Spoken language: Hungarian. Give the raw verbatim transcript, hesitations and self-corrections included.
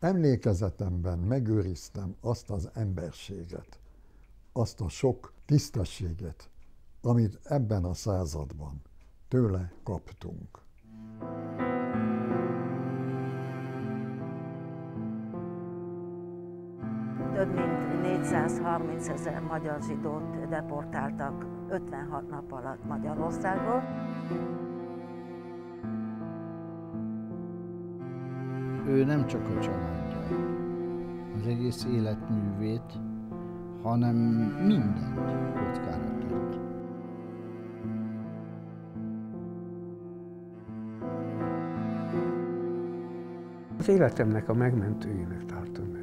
Emlékezetemben megőriztem azt az emberséget, azt a sok tisztességet, amit ebben a században tőle kaptunk. Több mint négyszázharminc ezer magyar zsidót deportáltak ötvenhat nap alatt Magyarországról. Ő nem csak a családját, az egész életművét, hanem mindent kockára tett. Az életemnek a megmentőjének tartom meg.